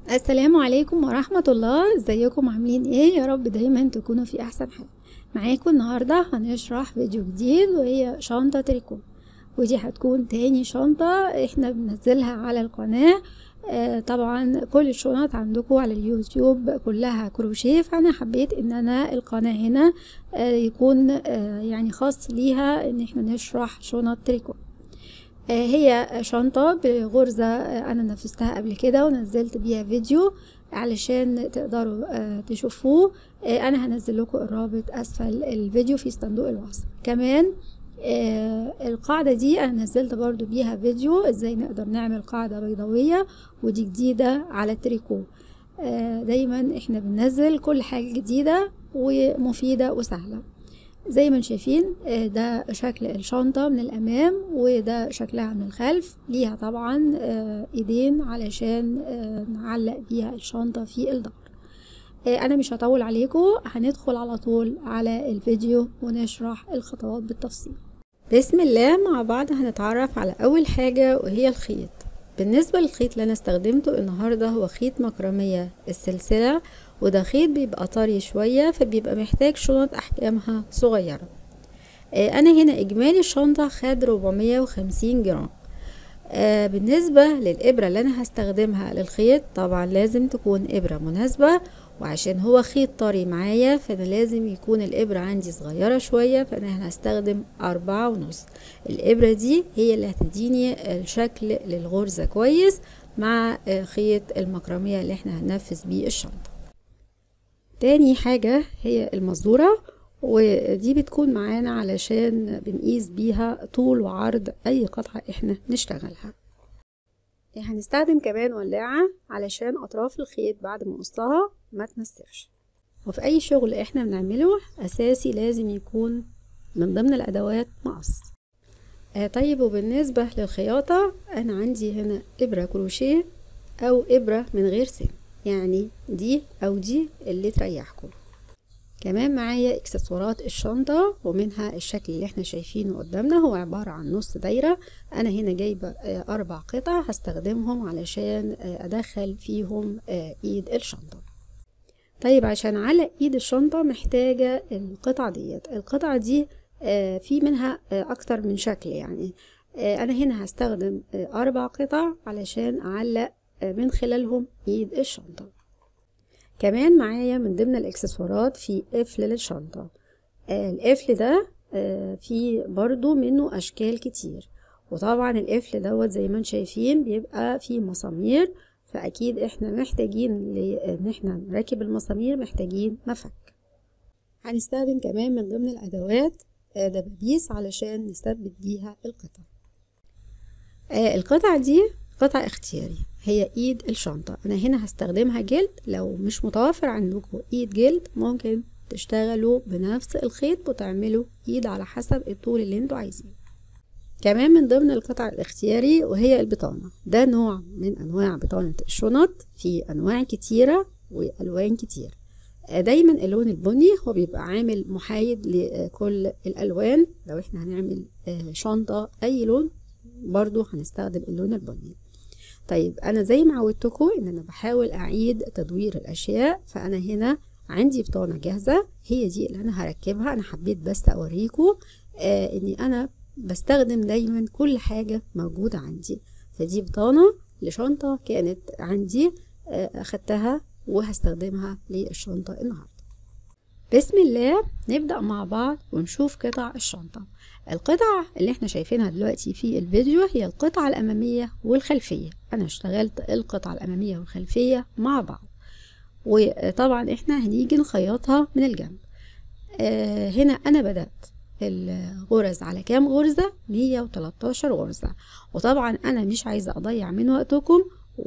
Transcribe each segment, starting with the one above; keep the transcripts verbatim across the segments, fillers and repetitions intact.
السلام عليكم ورحمة الله. ازيكم عاملين ايه؟ يا رب دايما تكونوا في احسن حال. معاكم النهاردة هنشرح فيديو جديد وهي شنطة تريكو، ودي هتكون تاني شنطة احنا بننزلها على القناة. آه طبعا كل الشنط عندكم على اليوتيوب كلها كروشيه، فانا حبيت ان انا القناة هنا آه يكون آه يعني خاص ليها ان احنا نشرح شنط تريكو. هي شنطة بغرزة أنا نفذتها قبل كده ونزلت بيها فيديو علشان تقدروا تشوفوه. أنا هنزل لكم الرابط أسفل الفيديو في صندوق الوصف. كمان القاعدة دي أنا نزلت برضو بيها فيديو إزاي نقدر نعمل قاعدة بيضاوية، ودي جديدة على التريكو. دايما احنا بننزل كل حاجة جديدة ومفيدة وسهلة. زي ما شايفين ده شكل الشنطة من الأمام وده شكلها من الخلف. ليها طبعا ايدين علشان نعلق بيها الشنطة في الظهر. أنا مش هطول عليكم، هندخل على طول على الفيديو ونشرح الخطوات بالتفصيل. بسم الله. مع بعض هنتعرف على أول حاجة وهي الخيط. بالنسبة للخيط اللي أنا استخدمته النهاردة هو خيط مكرمية السلسلة، وده خيط بيبقى طري شوية فبيبقى محتاج شنط أحجامها صغيرة. آه أنا هنا إجمالي الشنطة خد أربعمية وخمسين جرام. آه بالنسبة للإبرة اللي أنا هستخدمها للخيط طبعا لازم تكون إبرة مناسبة، وعشان هو خيط طري معايا فأنا لازم يكون الإبرة عندي صغيرة شوية، فأنا هستخدم أربعة ونص. الإبرة دي هي اللي هتديني الشكل للغرزة كويس مع آه خيط المكرمية اللي احنا هننفذ بيه الشنطة. تاني حاجة هي المزورة، ودي بتكون معانا علشان بنقيس بيها طول وعرض اي قطعة احنا نشتغلها. هنستخدم كمان ولاعة علشان اطراف الخيط بعد ما قصها ما تنسفش. وفي اي شغل احنا بنعمله اساسي لازم يكون من ضمن الادوات مقص. آه طيب، وبالنسبة للخياطة انا عندي هنا ابرة كروشيه او ابرة من غير سن، يعني دي او دي اللي تريحكم. كمان معايا اكسسوارات الشنطة، ومنها الشكل اللي احنا شايفينه قدامنا هو عبارة عن نص دايرة. انا هنا جايبة اربع قطع هستخدمهم علشان ادخل فيهم ايد الشنطة. طيب، عشان اعلق ايد الشنطة محتاجة القطعة ديت. القطعة دي في منها اكتر من شكل، يعني انا هنا هستخدم اربع قطع علشان اعلق من خلالهم ايد الشنطة. كمان معايا من ضمن الاكسسوارات في قفل للشنطة. آه القفل ده آه في برضو منه اشكال كتير، وطبعا القفل دوت زي ما انتم شايفين بيبقى فيه مسامير، فاكيد احنا محتاجين ان احنا نركب المسامير محتاجين مفك. هنستخدم كمان من ضمن الادوات آه دبابيس علشان نثبت بيها القطع. آه القطعة دي قطعة اختياري، هي ايد الشنطة. انا هنا هستخدمها جلد، لو مش متوفر عندكم ايد جلد ممكن تشتغلوا بنفس الخيط وتعملوا ايد على حسب الطول اللي انتوا عايزينه. كمان من ضمن القطع الاختياري وهي البطانة. ده نوع من انواع بطانة الشنط، في انواع كتيرة والوان كتير. دايما اللون البني هو بيبقى عامل محايد لكل الالوان. لو احنا هنعمل شنطة اي لون برضو هنستخدم اللون البني. طيب، انا زي ما عودتكم ان انا بحاول اعيد تدوير الاشياء، فانا هنا عندي بطانه جاهزه هي دي اللي انا هركبها. انا حبيت بس اوريكم آه اني انا بستخدم دايما كل حاجه موجوده عندي. فدي بطانه لشنطه كانت عندي آه اخدتها وهستخدمها للشنطه النهارده. بسم الله، نبدأ مع بعض ونشوف قطع الشنطة. القطع اللي احنا شايفينها دلوقتي في الفيديو هي القطعة الأمامية والخلفية. أنا اشتغلت القطعة الأمامية والخلفية مع بعض، وطبعا احنا هنيجي نخيطها من الجنب. آه هنا أنا بدأت الغرز على كام غرزة؟ مية وتلاتاشر غرزة. وطبعا أنا مش عايزة أضيع من وقتكم،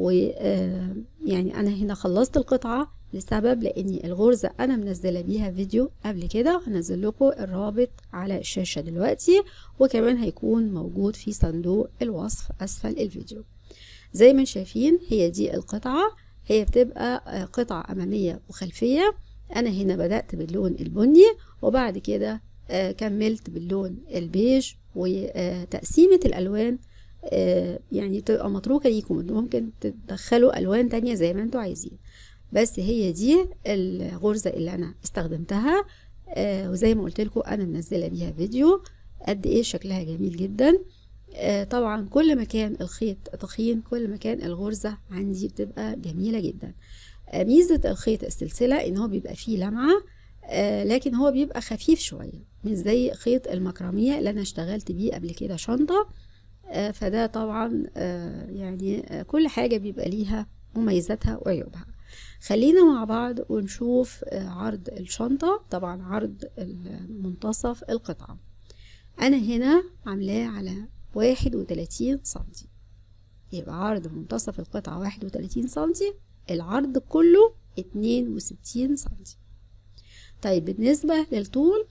ويعني أنا هنا خلصت القطعة لسبب لاني الغرزة انا منزله بيها فيديو قبل كده، هنزل لكم الرابط على الشاشة دلوقتي، وكمان هيكون موجود في صندوق الوصف اسفل الفيديو. زي ما شايفين هي دي القطعة، هي بتبقى قطعة امامية وخلفية. انا هنا بدأت باللون البني وبعد كده كملت باللون البيج، وتقسيمة الالوان آه يعني تبقى متروكة ليكم، ممكن تدخلوا الوان تانية زي ما انتوا عايزين، بس هي دي الغرزة اللي انا استخدمتها. آه وزي ما قلت لكم انا منزله بيها فيديو قد ايه شكلها جميل جدا. آه طبعا كل ما كان الخيط تخين كل ما كان الغرزة عندي بتبقى جميلة جدا. آه ميزة الخيط السلسلة ان هو بيبقى فيه لمعة، آه لكن هو بيبقى خفيف شوية، مش زي خيط المكرمية اللي انا اشتغلت بيه قبل كده شنطة. آه فده طبعا آه يعني آه كل حاجة بيبقى ليها مميزاتها وعيوبها. خلينا مع بعض ونشوف آه عرض الشنطة. طبعا عرض منتصف القطعة انا هنا عاملاه على واحد وتلاتين سنتي، يبقى عرض منتصف القطعة واحد وتلاتين سنتي، العرض كله اتنين وستين سنتي. طيب بالنسبة للطول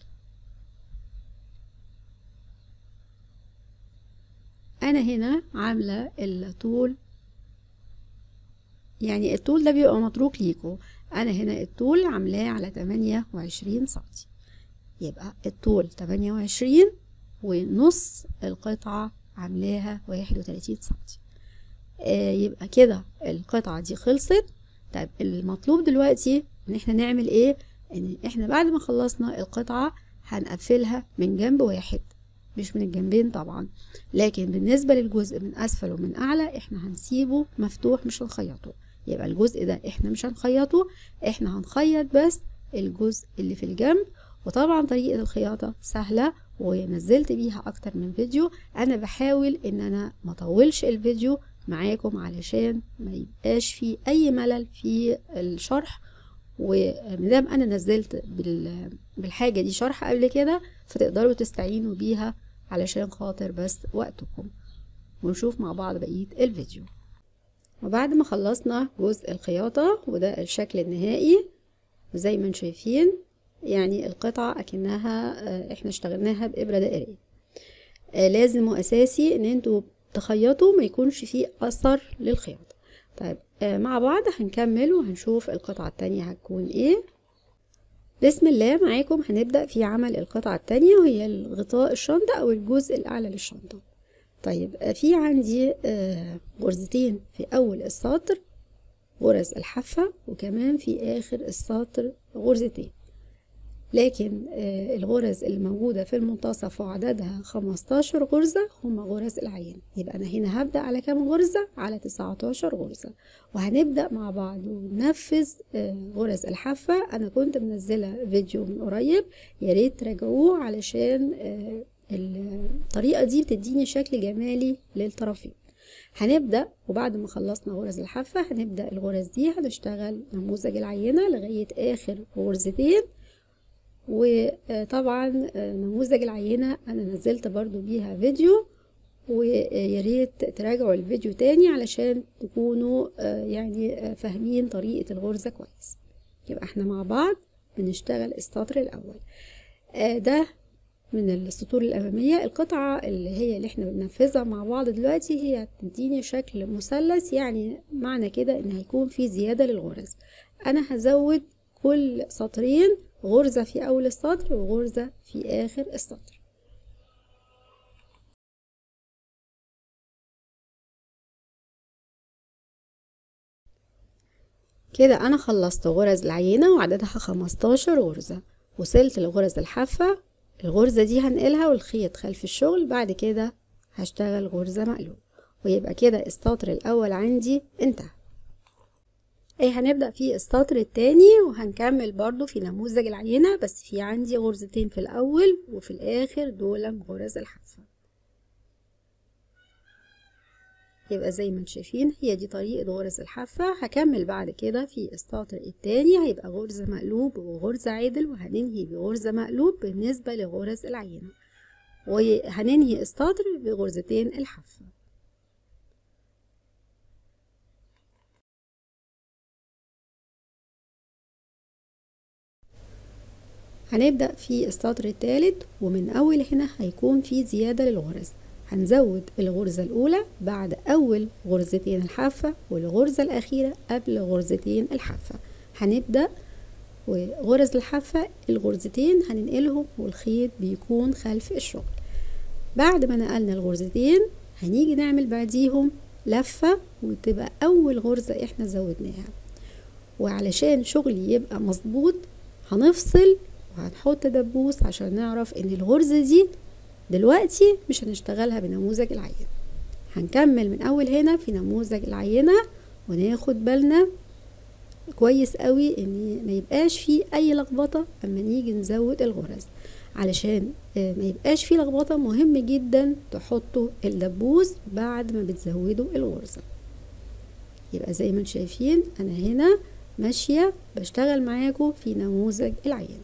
انا هنا عاملة الطول، يعني الطول ده بيبقى متروك ليكم، انا هنا الطول عاملاه على تمانية وعشرين سنتي، يبقى الطول تمانية وعشرين ونص القطعة عاملاها واحد وتلاتين سنتي. آه يبقى كده القطعة دي خلصت. طيب المطلوب دلوقتي ان احنا نعمل ايه؟ ان احنا بعد ما خلصنا القطعة هنقفلها من جنب واحد، مش من الجنبين طبعا، لكن بالنسبة للجزء من اسفل ومن اعلى احنا هنسيبه مفتوح مش هنخيطه. يبقى الجزء ده احنا مش هنخيطه، احنا هنخيط بس الجزء اللي في الجنب. وطبعا طريقة الخياطة سهلة ونزلت بيها اكتر من فيديو، انا بحاول ان انا ما اطولش الفيديو معاكم علشان ما يبقاش فيه اي ملل في الشرح. ومدام انا نزلت بالحاجة دي شرح قبل كده فتقدروا تستعينوا بيها علشان خاطر بس وقتكم. ونشوف مع بعض بقية الفيديو. وبعد ما خلصنا جزء الخياطة وده الشكل النهائي، وزي ما انتم شايفين يعني القطعة اكنها احنا اشتغلناها بإبرة دائرية. لازم واساسي ان انتوا تخيطوا ما يكونش فيه اثر للخياطة. طيب مع بعض هنكمل وهنشوف القطعة التانية هتكون ايه. بسم الله، معاكم هنبدأ في عمل القطعة التانية وهي الغطاء الشنطة او الجزء الاعلى للشنطة. طيب في عندي غرزتين في اول السطر غرز الحافة، وكمان في اخر السطر غرزتين، لكن الغرز اللي موجودة في المنتصف وعددها خمستاشر غرزة هما غرز العين. يبقى أنا هنا هبدأ على كام غرزة؟ على تسعتاشر غرزة. وهنبدأ مع بعض وننفذ غرز الحافة. أنا كنت منزلة فيديو من قريب، ياريت تراجعوه علشان الطريقة دي بتديني شكل جمالي للطرفين. هنبدأ وبعد ما خلصنا غرز الحافة هنبدأ الغرز دي هنشتغل نموذج العينة لغاية آخر غرزتين. وطبعا نموذج العينة انا نزلت برضو بيها فيديو، وياريت تراجعوا الفيديو تاني علشان تكونوا يعني فاهمين طريقة الغرزة كويس. يبقى احنا مع بعض بنشتغل السطر الاول ده من السطور الامامية. القطعة اللي هي اللي احنا بننفذها مع بعض دلوقتي هي هتديني شكل مثلث، يعني معنى كده ان هيكون في زيادة للغرز. انا هزود كل سطرين غرزة في أول السطر وغرزة في آخر السطر. كده أنا خلصت غرز العينة وعددها خمستاشر غرزة، وصلت لغرز الحافة. الغرزة دي هنقلها والخيط خلف الشغل، بعد كده هشتغل غرزة مقلوب، ويبقى كده السطر الأول عندي انتهى. ايه هنبدأ في السطر التاني وهنكمل برضو في نموذج العينة، بس في عندي غرزتين في الاول وفي الاخر دول غرز الحافة. يبقى زي ما انتم شايفين هي دي طريقة غرز الحافة. هكمل بعد كده في السطر التاني هيبقى غرزة مقلوب وغرزة عدل، وهننهي بغرزة مقلوب بالنسبة لغرز العينة، وهننهي السطر بغرزتين الحافة. هنبدأ في السطر الثالث، ومن أول هنا هيكون في زيادة للغرز. هنزود الغرزة الأولى بعد أول غرزتين الحافة، والغرزة الأخيرة قبل غرزتين الحافة. هنبدأ وغرز الحافة الغرزتين هننقلهم والخيط بيكون خلف الشغل. بعد ما نقلنا الغرزتين هنيجي نعمل بعديهم لفة وتبقى اول غرزة احنا زودناها. وعلشان شغلي يبقى مظبوط هنفصل وهنحط دبوس عشان نعرف ان الغرزة دي دلوقتي مش هنشتغلها بنموذج العينة، هنكمل من اول هنا في نموذج العينة، وناخد بالنا كويس قوي ان ما يبقاش فيه اي لخبطة اما نيجي نزود الغرز. علشان ما يبقاش فيه لخبطة مهم جدا تحطوا الدبوس بعد ما بتزودوا الغرزة. يبقى زي ما انتم شايفين انا هنا ماشية بشتغل معاكم في نموذج العينة.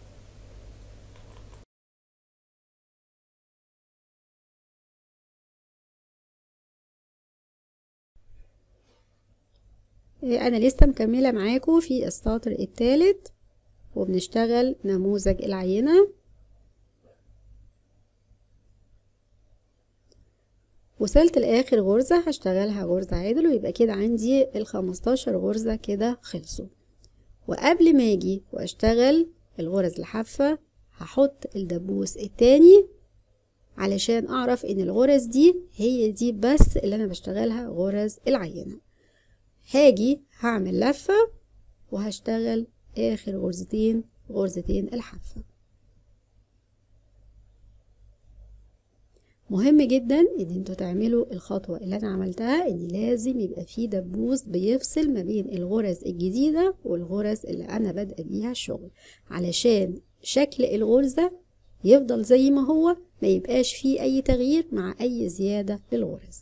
انا لسه مكملة معاكم في السطر الثالث وبنشتغل نموذج العينة. وصلت لاخر غرزة هشتغلها غرزة عدل، ويبقى كده عندي الخمستاشر غرزة كده خلصوا. وقبل ما اجي واشتغل الغرز الحافة هحط الدبوس التاني علشان اعرف ان الغرز دي هي دي بس اللي انا بشتغلها غرز العينة. هاجي هعمل لفة وهشتغل اخر غرزتين غرزتين الحافة. مهم جدا ان انتوا تعملوا الخطوة اللي انا عملتها، ان لازم يبقى فيه دبوس بيفصل ما بين الغرز الجديدة والغرز اللي انا بادئه بيها الشغل، علشان شكل الغرزة يفضل زي ما هو، ما يبقاش فيه اي تغيير مع اي زيادة للغرز.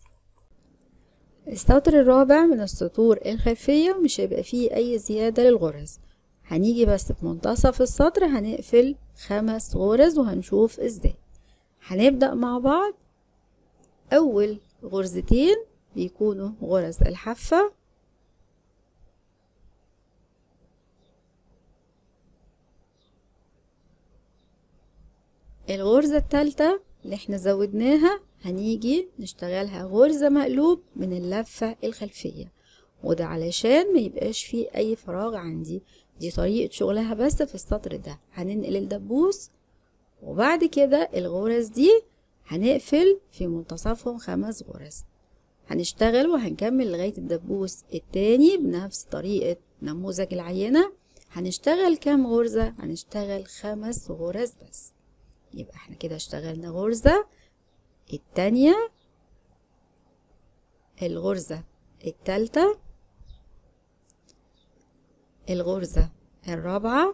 السطر الرابع من السطور الخلفية مش هيبقى فيه اي زيادة للغرز، هنيجي بس في منتصف السطر هنقفل خمس غرز وهنشوف ازاي. هنبدأ مع بعض. اول غرزتين بيكونوا غرز الحافة، الغرزة الثالثة اللي احنا زودناها هنيجي نشتغلها غرزة مقلوب من اللفة الخلفية، وده علشان ما يبقاش فيه اي فراغ عندي. دي طريقة شغلها بس في السطر ده. هننقل الدبوس وبعد كده الغرز دي هنقفل في منتصفهم خمس غرز. هنشتغل وهنكمل لغاية الدبوس التاني بنفس طريقة نموذج العينة. هنشتغل كام غرزة؟ هنشتغل خمس غرز بس. يبقى احنا كده اشتغلنا غرزة التانية، الغرزة التالتة، الغرزة الرابعة،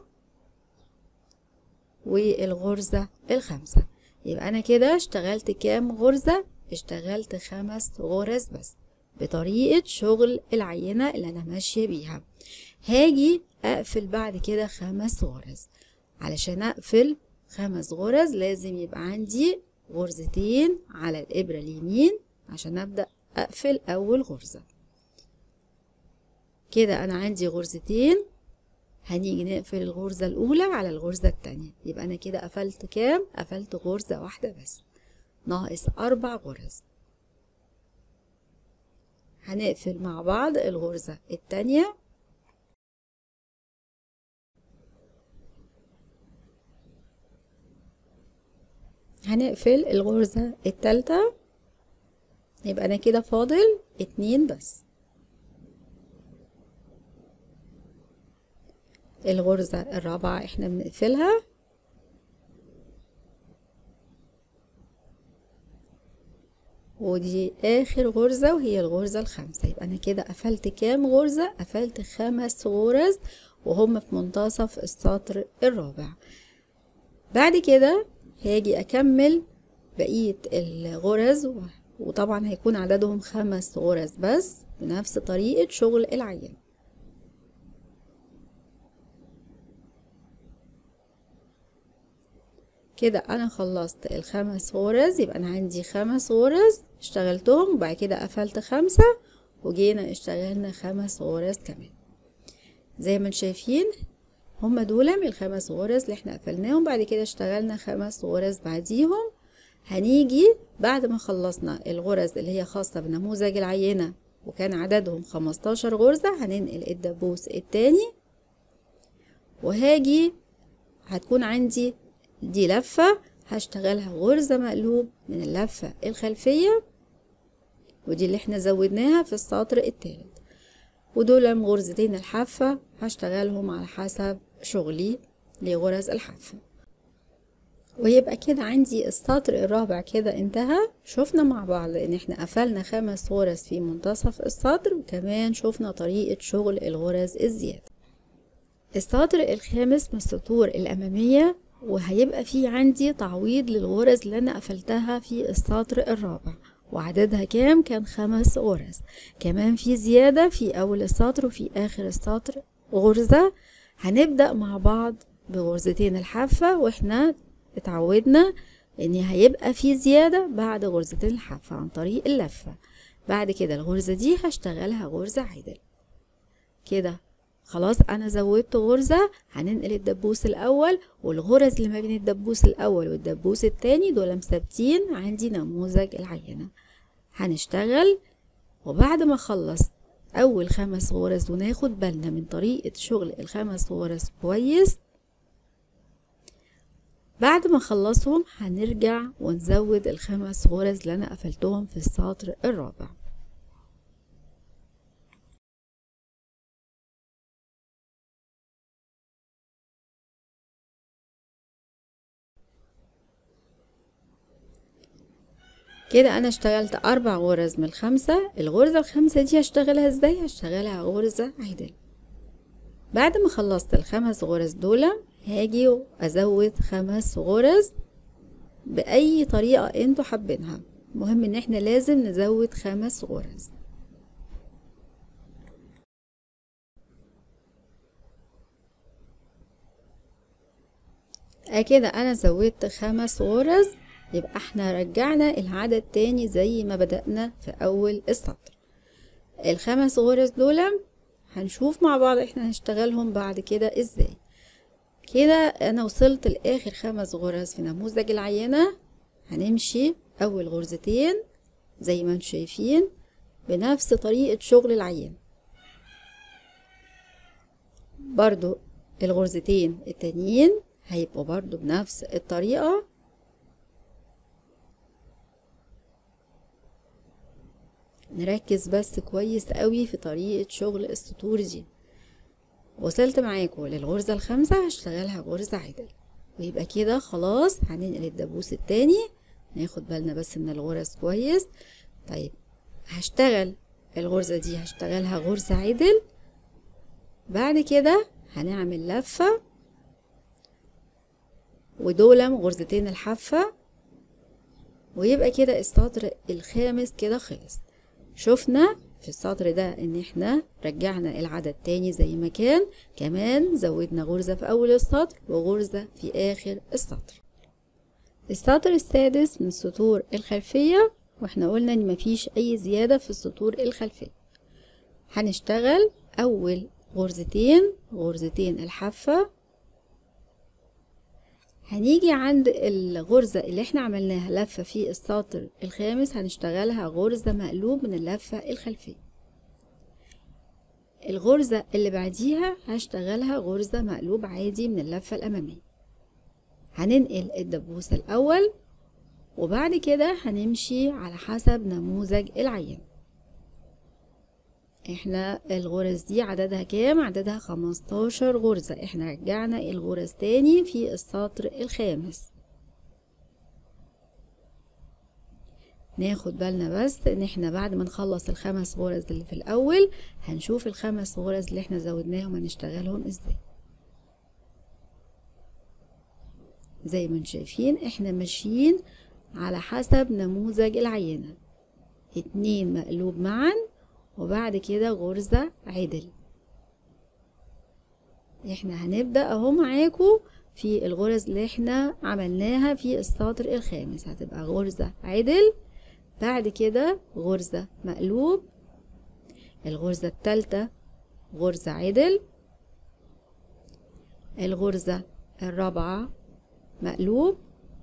والغرزة الخامسة. يبقى انا كده اشتغلت كام غرزة؟ اشتغلت خمس غرز بس بطريقة شغل العينة اللي انا ماشية بيها. هاجي اقفل بعد كده خمس غرز. علشان اقفل خمس غرز لازم يبقى عندي غرزتين على الابرة اليمين عشان ابدأ اقفل اول غرزة. كده انا عندي غرزتين، هنيجي نقفل الغرزة الأولى على الغرزة التانية. يبقى أنا كده قفلت كام؟ قفلت غرزة واحدة بس، ناقص أربع غرز. هنقفل مع بعض الغرزة التانية، هنقفل الغرزة التالتة، يبقى أنا كده فاضل اتنين بس. الغرزة الرابعة احنا بنقفلها، ودي اخر غرزة وهي الغرزة الخامسة. يبقى انا كده قفلت كام غرزة؟ قفلت خمس غرز وهم في منتصف السطر الرابع. بعد كده هاجي اكمل بقية الغرز، وطبعا هيكون عددهم خمس غرز بس بنفس طريقة شغل العينة. كده انا خلصت الخمس غرز. يبقى انا عندي خمس غرز اشتغلتهم وبعد كده قفلت خمسة وجينا اشتغلنا خمس غرز كمان. زي ما انتم شايفين هما دول من الخمس غرز اللي احنا قفلناهم، بعد كده اشتغلنا خمس غرز بعديهم. هنيجي بعد ما خلصنا الغرز اللي هي خاصة بنموذج العينة وكان عددهم خمستاشر غرزة، هننقل الدبوس التاني وهاجي هتكون عندي دي لفة هشتغلها غرزة مقلوب من اللفة الخلفية، ودي اللي احنا زودناها في السطر التالت. ودول غرزتين الحافة هشتغلهم على حسب شغلي لغرز الحافة. ويبقى كده عندي السطر الرابع كده انتهى. شفنا مع بعض ان احنا قفلنا خمس غرز في منتصف السطر، وكمان شفنا طريقة شغل الغرز الزيادة. السطر الخامس من السطور الأمامية، وهيبقى فيه عندي تعويض للغرز اللي انا قفلتها في السطر الرابع، وعددها كام؟ كان خمس غرز. كمان في زيادة في اول السطر وفي اخر السطر غرزة. هنبدأ مع بعض بغرزتين الحافة، واحنا اتعودنا ان هيبقى في زيادة بعد غرزتين الحافة عن طريق اللفة. بعد كده الغرزة دي هشتغلها غرزة عدل كده. خلاص انا زودت غرزة، هننقل الدبوس الاول، والغرز اللي ما بين الدبوس الاول والدبوس التاني دول مثبتين عندي نموذج العينة. هنشتغل، وبعد ما اخلص اول خمس غرز وناخد بالنا من طريقة شغل الخمس غرز كويس، بعد ما اخلصهم هنرجع ونزود الخمس غرز اللي انا قفلتهم في السطر الرابع. كده انا اشتغلت اربع غرز من الخمسة. الغرزة الخامسة دي هشتغلها ازاي؟ هشتغلها غرزة عدل. بعد ما خلصت الخمس غرز دول هاجي وازود خمس غرز باي طريقة انتوا حابينها. المهم ان احنا لازم نزود خمس غرز. كده انا زودت خمس غرز، يبقى احنا رجعنا العدد تاني زي ما بدأنا في اول السطر. الخمس غرز دول هنشوف مع بعض احنا هنشتغلهم بعد كده ازاي. كده انا وصلت لاخر خمس غرز في نموذج العينة. هنمشي اول غرزتين زي ما انتم شايفين بنفس طريقة شغل العينة. برضو الغرزتين التانيين هيبقوا برضو بنفس الطريقة. نركز بس كويس قوي في طريقة شغل السطور دي. وصلت معاكم للغرزة الخامسة هشتغلها غرزة عدل، ويبقى كده خلاص. هننقل الدبوس التاني، ناخد بالنا بس من الغرز كويس. طيب هشتغل الغرزة دي هشتغلها غرزة عدل. بعد كده هنعمل لفة، ودول غرزتين الحافة، ويبقى كده السطر الخامس كده خلص. شفنا في السطر ده ان احنا رجعنا العدد تاني زي ما كان، كمان زودنا غرزة في اول السطر وغرزة في اخر السطر. السطر السادس من السطور الخلفية، واحنا قلنا ان مفيش اي زيادة في السطور الخلفية. هنشتغل اول غرزتين غرزتين الحافة. هنيجي عند الغرزة اللي احنا عملناها لفة في السطر الخامس هنشتغلها غرزة مقلوب من اللفة الخلفية. الغرزة اللي بعديها هشتغلها غرزة مقلوب عادي من اللفة الأمامية. هننقل الدبوس الأول، وبعد كده هنمشي على حسب نموذج العينة. احنا الغرز دي عددها كام؟ عددها خمستاشر غرزة. احنا رجعنا الغرز تاني في السطر الخامس. ناخد بالنا بس ان احنا بعد ما نخلص الخمس غرز اللي في الاول هنشوف الخمس غرز اللي احنا زودناهم هنشتغلهم ازاي. زي ما انتم شايفين احنا ماشيين على حسب نموذج العينة. اتنين مقلوب معا، وبعد كده غرزة عدل. احنا هنبدأ اهو معاكم في الغرز اللي احنا عملناها في السطر الخامس. هتبقى غرزة عدل، بعد كده غرزة مقلوب، الغرزة التالتة غرزة عدل، الغرزة الرابعة مقلوب،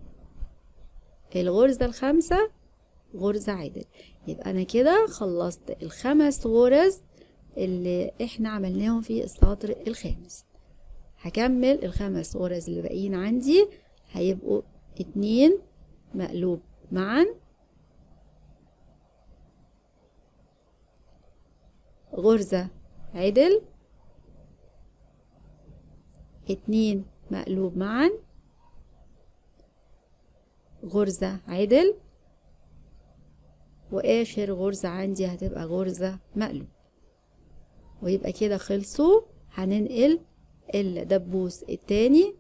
الغرزة الخامسة غرزة عدل. يبقى انا كده خلصت الخمس غرز اللي احنا عملناهم في السطر الخامس. هكمل الخمس غرز اللي باقيين عندي، هيبقوا اتنين مقلوب معا، غرزة عدل، اتنين مقلوب معا، غرزة عدل، واخر غرزة عندي هتبقى غرزة مقلوب. ويبقى كده خلصوا. هننقل الدبوس التاني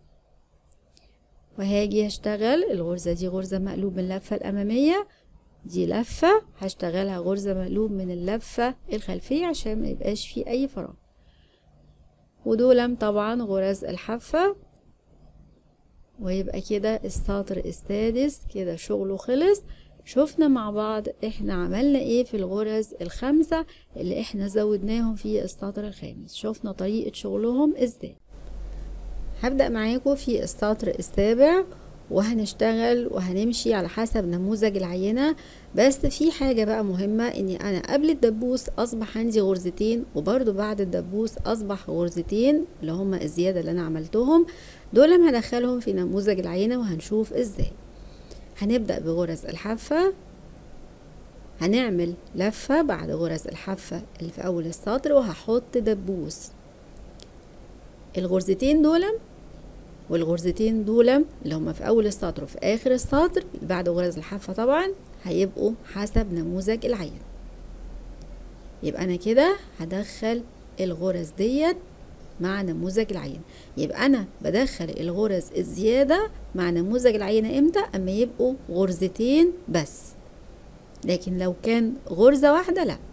وهاجي هشتغل الغرزة دي غرزة مقلوب من اللفة الأمامية، دي لفة هشتغلها غرزة مقلوب من اللفة الخلفية عشان ما يبقاش فيه أي فراغ. ودولم طبعا غرز الحافة. ويبقى كده السطر السادس كده شغله خلص. شفنا مع بعض احنا عملنا ايه في الغرز الخمسة اللي احنا زودناهم في السطر الخامس، شفنا طريقة شغلهم ازاي. هبدأ معاكم في السطر السابع وهنشتغل وهنمشي على حسب نموذج العينة. بس في حاجة بقى مهمة، اني انا قبل الدبوس اصبح عندي غرزتين، وبرضو بعد الدبوس اصبح غرزتين اللي هما الزيادة اللي انا عملتهم دول هدخلهم في نموذج العينة وهنشوف ازاي. هنبدأ بغرز الحافة، هنعمل لفة بعد غرز الحافة اللي في اول السطر وهحط دبوس. الغرزتين دول والغرزتين دول اللي هما في اول السطر وفي اخر السطر بعد غرز الحافة طبعا هيبقوا حسب نموذج العين. يبقى انا كده هدخل الغرز ديت مع نموذج العين. يبقى انا بدخل الغرز الزيادة مع نموذج العينة امتى؟ اما يبقوا غرزتين بس، لكن لو كان غرزة واحدة لا.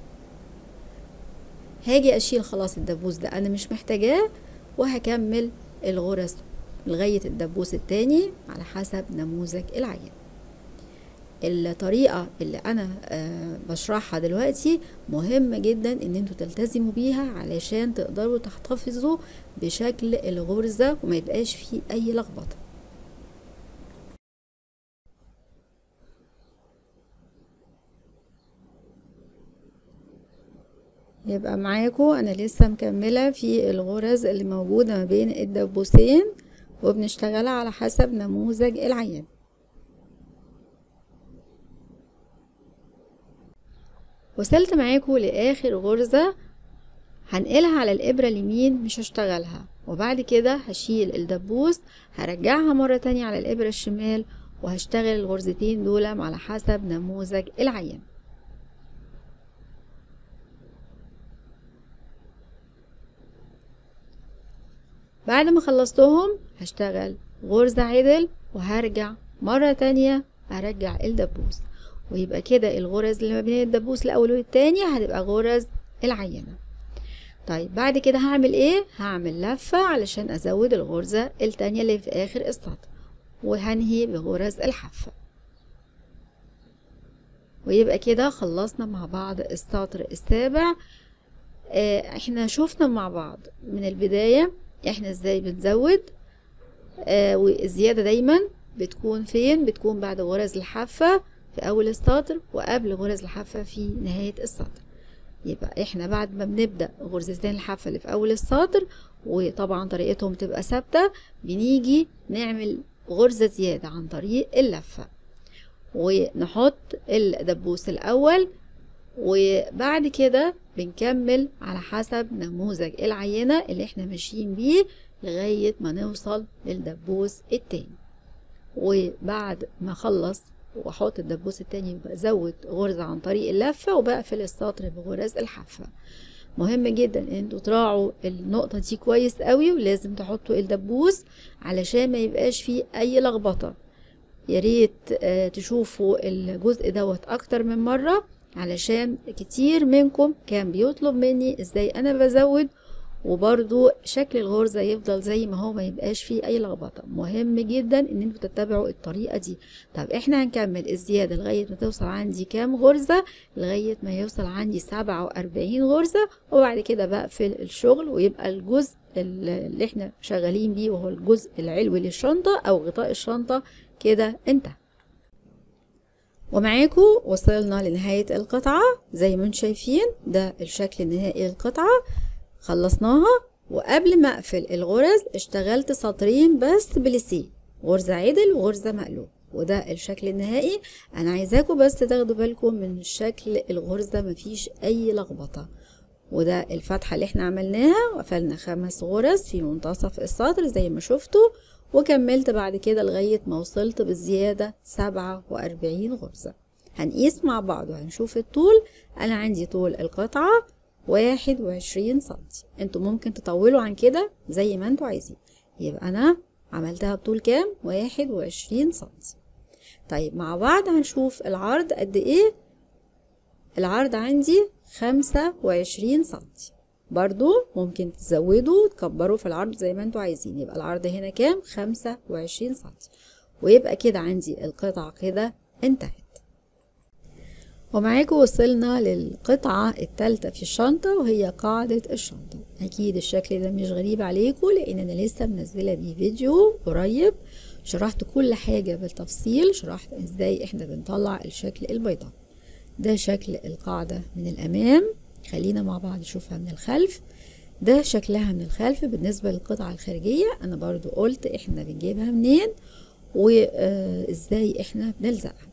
هاجي اشيل خلاص الدبوس ده انا مش محتاجاه وهكمل الغرز لغاية الدبوس التاني على حسب نموذج العين. الطريقة اللي انا آه بشرحها دلوقتي مهم جدا ان انتوا تلتزموا بيها علشان تقدروا تحتفظوا بشكل الغرزة وما يبقاش فيه اي لخبطة. يبقى معاكم انا لسه مكملة في الغرز اللي موجودة ما بين الدبوسين وبنشتغلها على حسب نموذج العين. وصلت معاكم لاخر غرزة هنقلها على الابرة اليمين مش هشتغلها، وبعد كده هشيل الدبوس هرجعها مرة تانية على الابرة الشمال وهشتغل الغرزتين دول على حسب نموذج العين. بعد ما خلصتهم هشتغل غرزة عدل وهرجع مرة تانية ارجع الدبوس، ويبقى كده الغرز اللي ما بين الدبوس الاول والتاني هتبقى غرز العينة. طيب بعد كده هعمل ايه؟ هعمل لفة علشان ازود الغرزة التانية اللي في اخر السطر وهنهي بغرز الحافة. ويبقى كده خلصنا مع بعض السطر السابع. اه احنا شفنا مع بعض من البداية احنا ازاي بنزود، اه والزيادة دايما بتكون فين؟ بتكون بعد غرز الحافة في اول السطر وقبل غرز الحافة في نهاية السطر. يبقى احنا بعد ما بنبدأ غرزتين الحافة اللي في اول السطر وطبعا طريقتهم تبقى ثابتة بنيجي نعمل غرزة زيادة عن طريق اللفة ونحط الدبوس الاول، وبعد كده بنكمل على حسب نموذج العينة اللي احنا ماشيين بيه لغاية ما نوصل للدبوس التاني. وبعد ما اخلص واحط الدبوس التاني بزود غرزة عن طريق اللفة وبقفل السطر بغرز الحافة. مهم جدا ان انتوا تراعوا النقطة دي كويس قوي، ولازم تحطوا الدبوس علشان ما يبقاش فيه اي لخبطة. يا ريت اه تشوفوا الجزء دوت اكتر من مرة علشان كتير منكم كان بيطلب مني ازاي انا بزود وبرضو شكل الغرزة يفضل زي ما هو ما يبقاش فيه اي لخبطة. مهم جدا ان انتوا تتبعوا الطريقة دي. طب احنا هنكمل الزيادة لغاية ما توصل عندي كام غرزة؟ لغاية ما يوصل عندي سبعة واربعين غرزة، وبعد كده بقفل الشغل ويبقى الجزء اللي احنا شغالين بيه وهو الجزء العلوي للشنطة او غطاء الشنطة كده انتهى. ومعاكم وصلنا لنهاية القطعة زي ما انتم شايفين ده الشكل النهائي للقطعة خلصناها. وقبل ما اقفل الغرز اشتغلت سطرين بس بليسيه، غرزة عدل وغرزة مقلوب، وده الشكل النهائي. انا عايزاكم بس تاخدوا بالكم من شكل الغرزة مفيش اي لخبطة، وده الفتحة اللي احنا عملناها، وقفلنا خمس غرز في منتصف السطر زي ما شفتوا، وكملت بعد كده لغاية ما وصلت بالزيادة سبعة وأربعين غرزة. هنقيس مع بعض وهنشوف الطول. انا عندي طول القطعة واحد وعشرين سنتي، انتوا ممكن تطولوا عن كده زي ما انتوا عايزين. يبقى انا عملتها بطول كام؟ واحد وعشرين سنتي. طيب مع بعض هنشوف العرض قد ايه. العرض عندي خمسة وعشرين سنتي، برضو ممكن تزودوا وتكبروا في العرض زي ما انتوا عايزين. يبقى العرض هنا كام؟ خمسة وعشرين سنتي. ويبقى كده عندي القطعة كده انتهت. ومعاكم وصلنا للقطعة التالتة في الشنطة، وهي قاعدة الشنطة. اكيد الشكل ده مش غريب عليكم، لان انا لسه منزلة بيه فيديو قريب شرحت كل حاجة بالتفصيل، شرحت ازاي احنا بنطلع الشكل البيضاء. ده شكل القاعدة من الامام، خلينا مع بعض نشوفها من الخلف. ده شكلها من الخلف. بالنسبة للقطعة الخارجية انا برضو قلت احنا بنجيبها منين وازاي احنا بنلزقها.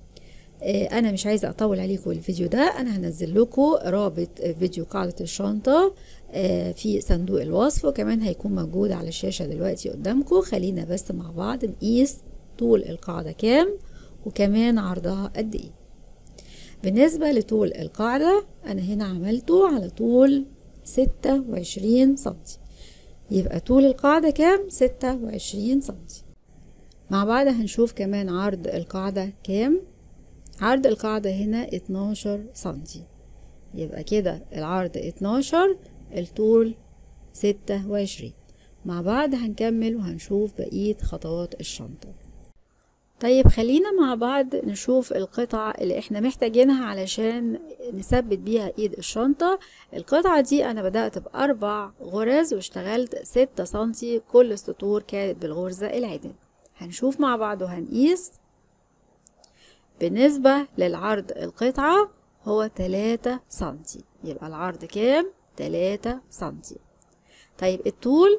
انا مش عايزه اطول عليكم الفيديو ده، انا هنزل لكم رابط فيديو قاعده الشنطه في صندوق الوصف، وكمان هيكون موجود على الشاشه دلوقتي قدامكم. خلينا بس مع بعض نقيس طول القاعده كام وكمان عرضها قد ايه. بالنسبه لطول القاعده انا هنا عملته على طول ستة وعشرين سنتي، يبقى طول القاعده كام؟ ستة وعشرين سنتي. مع بعض هنشوف كمان عرض القاعده كام. عرض القاعدة هنا اتناشر سنتي، يبقى كده العرض اتناشر، الطول ستة وعشرين. مع بعض هنكمل وهنشوف بقية خطوات الشنطة. طيب خلينا مع بعض نشوف القطعة اللي احنا محتاجينها علشان نثبت بيها ايد الشنطة. القطعة دي انا بدأت باربع غرز واشتغلت ستة سنتي، كل السطور كانت بالغرزة العدل. هنشوف مع بعض وهنقيس. بالنسبة للعرض القطعة هو تلاتة سنتي، يبقى العرض كام؟ تلاتة سنتي. طيب الطول،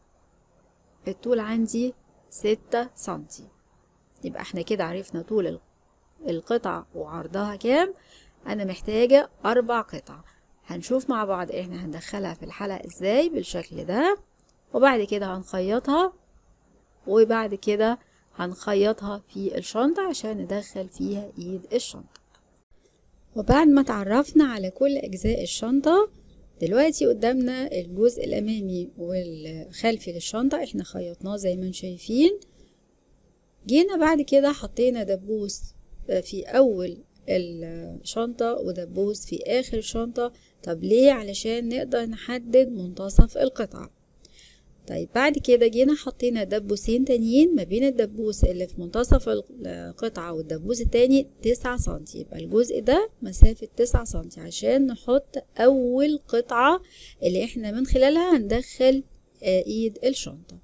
الطول عندي ستة سنتي، يبقى احنا كده عرفنا طول القطعة وعرضها كام. انا محتاجة اربع قطع. هنشوف مع بعض احنا هندخلها في الحلقة ازاي بالشكل ده، وبعد كده هنخيطها، وبعد كده هنخيطها في الشنطة عشان ندخل فيها ايد الشنطة. وبعد ما تعرفنا على كل اجزاء الشنطة، دلوقتي قدامنا الجزء الامامي والخلفي للشنطة احنا خيطناه زي ما انتم شايفين. جينا بعد كده حطينا دبوس في اول الشنطة ودبوس في اخر الشنطة. طب ليه؟ علشان نقدر نحدد منتصف القطعة. طيب بعد كده جينا حطينا دبوسين تانيين ما بين الدبوس اللي في منتصف القطعة والدبوس التاني تسعة سنتي، يبقى الجزء ده مسافة تسعة سنتي عشان نحط اول قطعة اللي احنا من خلالها هندخل ايد الشنطة.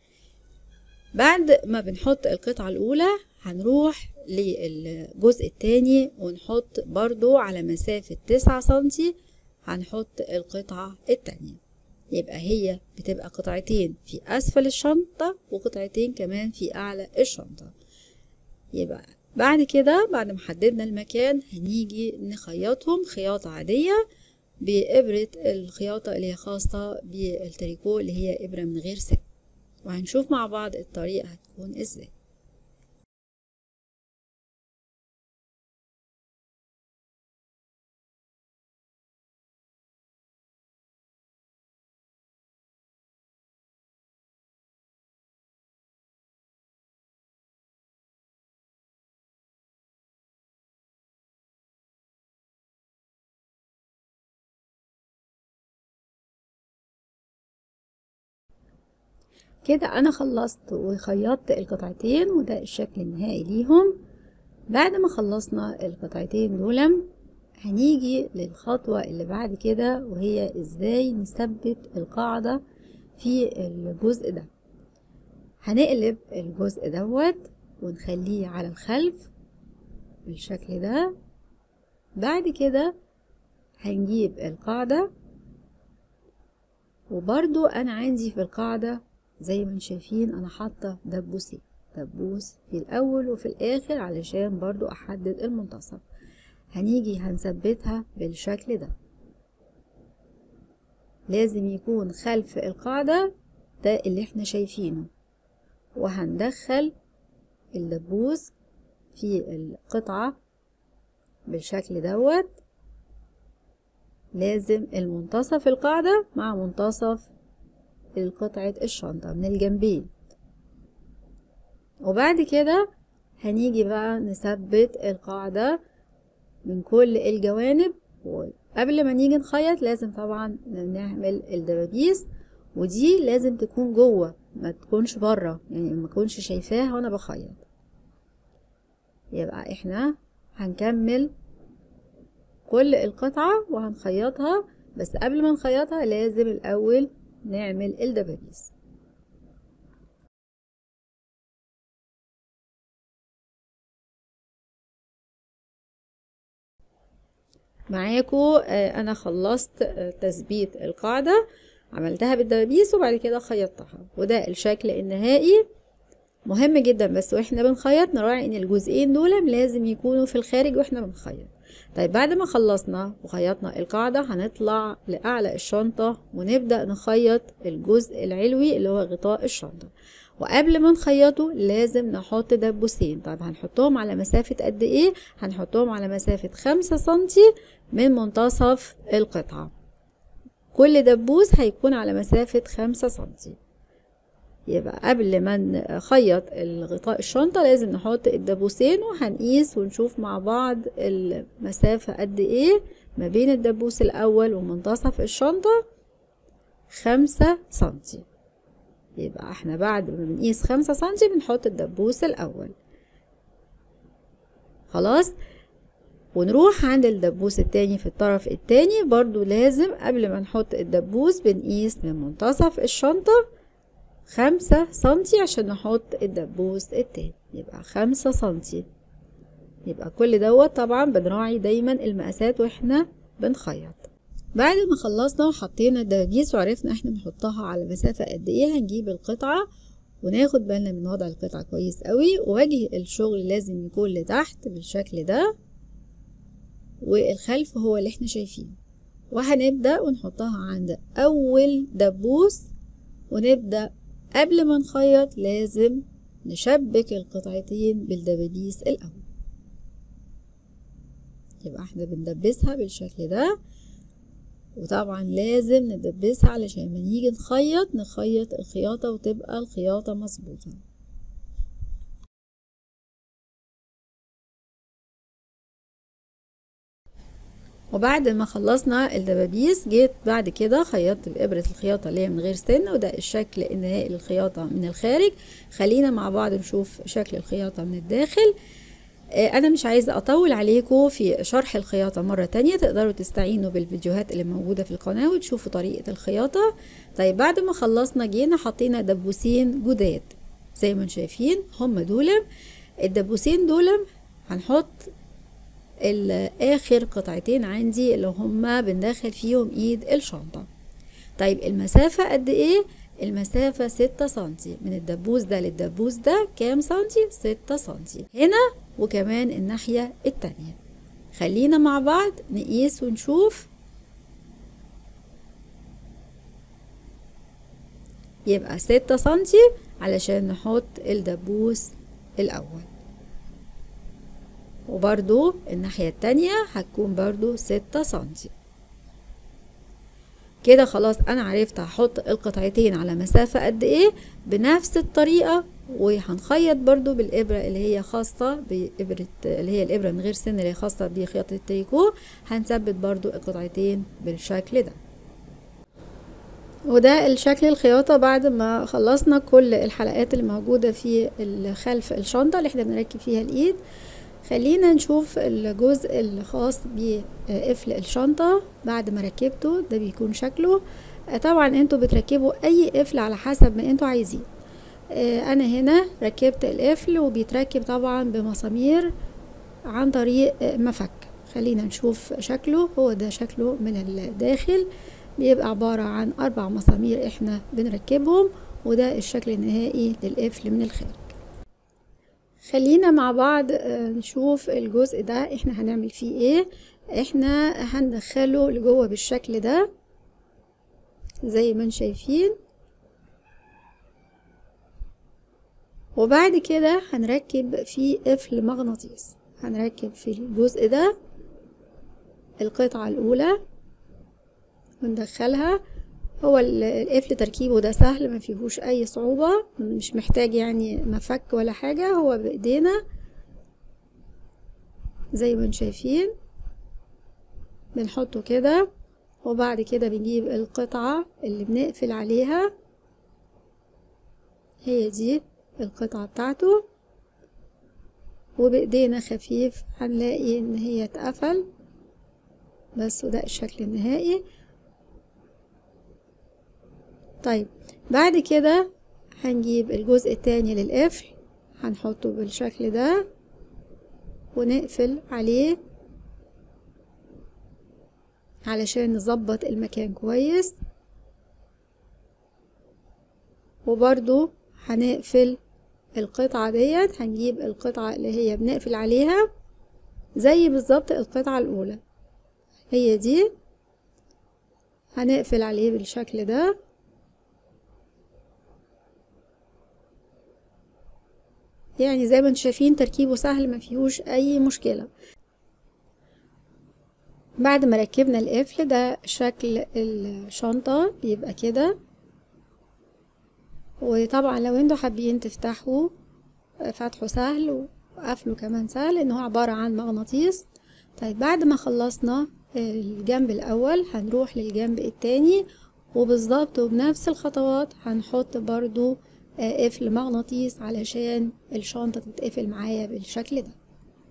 بعد ما بنحط القطعة الاولى هنروح للجزء التاني ونحط برضو على مسافة تسعة سنتي، هنحط القطعة التانية. يبقى هي بتبقى قطعتين في اسفل الشنطة وقطعتين كمان في اعلى الشنطة. يبقى بعد كده بعد ما حددنا المكان هنيجي نخيطهم خياطة عادية بإبرة الخياطة اللي هي خاصة بالتريكو اللي هي إبرة من غير سن، وهنشوف مع بعض الطريقة هتكون ازاي. كده انا خلصت وخيطت القطعتين، وده الشكل النهائي ليهم. بعد ما خلصنا القطعتين دول هنيجي للخطوة اللي بعد كده، وهي ازاي نثبت القاعدة في الجزء ده. هنقلب الجزء دوت ونخليه على الخلف بالشكل ده. بعد كده هنجيب القاعدة، وبرضو انا عندي في القاعدة زي ما انتم شايفين انا حاطة دبوسين، دبوس في الاول وفي الاخر علشان برضو احدد المنتصف. هنيجي هنثبتها بالشكل ده. لازم يكون خلف القاعدة ده اللي احنا شايفينه، وهندخل الدبوس في القطعة بالشكل دوت. لازم المنتصف القاعدة مع منتصف قطعة الشنطة من الجنبين. وبعد كده هنيجي بقى نثبت القاعدة من كل الجوانب. وقبل ما نيجي نخيط لازم طبعا نعمل الدبابيس، ودي لازم تكون جوه ما تكونش بره، يعني ما تكونش شايفاها وانا بخيط. يبقى احنا هنكمل كل القطعة وهنخيطها، بس قبل ما نخيطها لازم الاول نعمل الدبابيس. معاكم انا خلصت تثبيت القاعدة، عملتها بالدبابيس وبعد كده خيطتها، وده الشكل النهائي. مهم جدا بس واحنا بنخيط نراعي ان الجزئين دول لازم يكونوا في الخارج واحنا بنخيط. طيب بعد ما خلصنا وخيطنا القاعدة هنطلع لأعلى الشنطة ونبدأ نخيط الجزء العلوي اللي هو غطاء الشنطة. وقبل ما نخيطه لازم نحط دبوسين. طيب هنحطهم على مسافة قد ايه؟ هنحطهم على مسافة خمسة سنتي من منتصف القطعة. كل دبوس هيكون على مسافة خمسة سنتي. يبقى قبل ما نخيط الغطاء الشنطة لازم نحط الدبوسين، وهنقيس ونشوف مع بعض المسافة قد ايه ما بين الدبوس الاول ومنتصف الشنطة. خمسة سنتي. يبقى احنا بعد ما بنقيس خمسة سنتي بنحط الدبوس الاول. خلاص، ونروح عند الدبوس التاني في الطرف التاني. برضو لازم قبل ما نحط الدبوس بنقيس من منتصف الشنطة خمسة سنتي عشان نحط الدبوس التاني. يبقى خمسة سنتي. يبقى كل دوت طبعا بنراعي دايما المقاسات واحنا بنخيط. بعد ما خلصنا وحطينا الدبابيس وعرفنا احنا بنحطها على مسافة قد ايه، هنجيب القطعة وناخد بالنا من وضع القطعة كويس قوي. ووجه الشغل لازم يكون لتحت بالشكل ده، والخلف هو اللي احنا شايفينه. وهنبدأ ونحطها عند اول دبوس، ونبدأ قبل ما نخيط لازم نشبك القطعتين بالدبابيس الاول. يبقى احنا بندبسها بالشكل ده، وطبعا لازم ندبسها علشان لما نيجي نخيط نخيط الخياطة وتبقى الخياطة مظبوطة. وبعد ما خلصنا الدبابيس جيت بعد كده خيطت بإبرة الخياطة اللي هي من غير سن، وده الشكل النهائي للخياطة من الخارج. خلينا مع بعض نشوف شكل الخياطة من الداخل. انا مش عايزة اطول عليكم في شرح الخياطة مرة تانية، تقدروا تستعينوا بالفيديوهات اللي موجودة في القناة وتشوفوا طريقة الخياطة. طيب بعد ما خلصنا جينا حطينا دبوسين جداد زي ما شايفين، هم دول الدبوسين. دول هنحط الاخر قطعتين عندي اللي هما بندخل فيهم ايد الشنطة. طيب المسافة قد ايه؟ المسافة ستة سنتي من الدبوس ده للدبوس ده. كام سنتي؟ ستة سنتي هنا وكمان الناحية التانية. خلينا مع بعض نقيس ونشوف. يبقى ستة سنتي علشان نحط الدبوس الاول، وبرضو الناحية التانية هتكون برضو ستة سنتي. كده خلاص انا عرفت هحط القطعتين على مسافة قد ايه بنفس الطريقة. وهنخيط برضو بالابرة اللي هي خاصة بابرة اللي هي الابرة من غير سن اللي هي خاصة بخياطة التريكو. هنثبت برضو القطعتين بالشكل ده. وده الشكل الخياطة بعد ما خلصنا كل الحلقات اللي موجودة في خلف الشنطة اللي احنا بنركب فيها الايد. خلينا نشوف الجزء الخاص بقفل الشنطة بعد ما ركبته. ده بيكون شكله. طبعا انتوا بتركبوا اي قفل على حسب ما انتوا عايزين. انا هنا ركبت القفل وبيتركب طبعا بمسامير عن طريق مفك. خلينا نشوف شكله. هو ده شكله من الداخل، بيبقى عبارة عن اربع مسامير احنا بنركبهم، وده الشكل النهائي للقفل من الخارج. خلينا مع بعض نشوف الجزء ده احنا هنعمل فيه ايه. احنا هندخله لجوه بالشكل ده. زي ما انتم شايفين. وبعد كده هنركب فيه قفل مغناطيس. هنركب في الجزء ده القطعة الأولى وندخلها. هو القفل تركيبه ده سهل، ما فيهوش أي صعوبة، مش محتاج يعني مفك ولا حاجة، هو بإيدينا زي ما انتم شايفين. بنحطه كده وبعد كده بنجيب القطعة اللي بنقفل عليها، هي دي القطعة بتاعته، وبإيدينا خفيف هنلاقي ان هي اتقفل بس. وده الشكل النهائي. طيب بعد كده هنجيب الجزء التاني للقفل، هنحطه بالشكل ده ونقفل عليه علشان نظبط المكان كويس. وبرضو هنقفل القطعة ديت، هنجيب القطعة اللي هي بنقفل عليها زي بالظبط القطعة الأولى، هي دي هنقفل عليه بالشكل ده. يعني زي ما انتم شايفين تركيبه سهل، ما فيهوش أي مشكلة. بعد ما ركبنا القفل ده شكل الشنطة بيبقى كده. وطبعا لو انتوا حابين تفتحوا فتحه سهل وقفله كمان سهل، ان هو عبارة عن مغناطيس. طيب بعد ما خلصنا الجنب الاول هنروح للجنب التاني، وبالظبط وبنفس الخطوات هنحط برضو قفل مغناطيس علشان الشنطة تتقفل معايا بالشكل ده.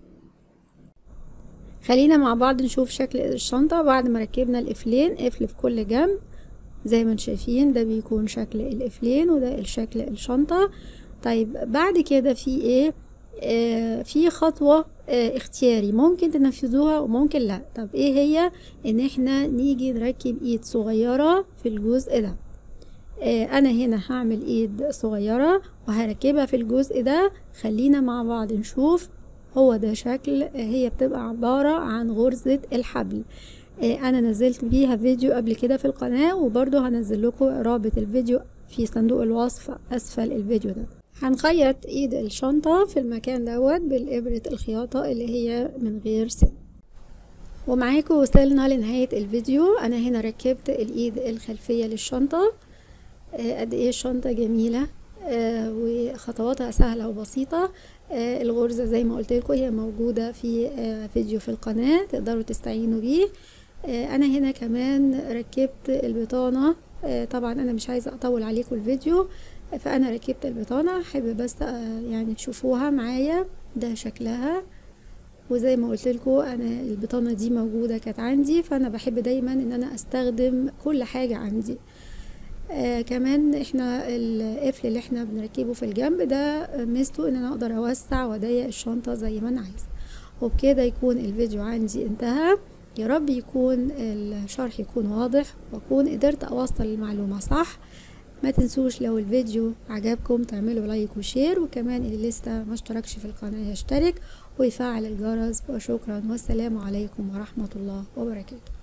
خلينا مع بعض نشوف شكل الشنطة بعد ما ركبنا القفلين، قفل في كل جنب زي ما انتم شايفين. ده بيكون شكل القفلين وده الشكل الشنطة. طيب بعد كده في ايه؟ آه في خطوة آه اختياري، ممكن تنفذوها وممكن لا. طب ايه هي؟ ان احنا نيجي نركب ايد صغيرة في الجزء ده. آه انا هنا هعمل ايد صغيرة وهركبها في الجزء ده. خلينا مع بعض نشوف. هو ده شكل، آه هي بتبقى عبارة عن غرزة الحبل. انا نزلت بيها فيديو قبل كده في القناة، وبرضو هنزل لكم رابط الفيديو في صندوق الوصف اسفل الفيديو ده. هنخيط ايد الشنطة في المكان دوت بالابرة الخياطة اللي هي من غير سن. ومعاكم وصلنا لنهاية الفيديو. انا هنا ركبت الايد الخلفية للشنطة. قد ايه الشنطة جميلة وخطواتها سهلة وبسيطة. الغرزة زي ما قلت لكم هي موجودة في فيديو في القناة، تقدروا تستعينوا بيه. انا هنا كمان ركبت البطانة. طبعا انا مش عايزة اطول عليكم الفيديو، فانا ركبت البطانة. احب بس يعني تشوفوها معايا، ده شكلها. وزي ما قلت لكم انا البطانة دي موجودة كانت عندي، فانا بحب دايما ان انا استخدم كل حاجة عندي. آه كمان احنا القفل اللي احنا بنركبه في الجنب ده ميزته ان انا اقدر اوسع واضيق الشنطة زي ما انا عايزة. وبكده يكون الفيديو عندي انتهى. يا رب يكون الشرح يكون واضح واكون قدرت اوصل المعلومة صح. ما تنسوش لو الفيديو عجبكم تعملوا لايك وشير، وكمان اللي لسه ما اشتركش في القناة يشترك ويفعل الجرس. وشكرا والسلام عليكم ورحمة الله وبركاته.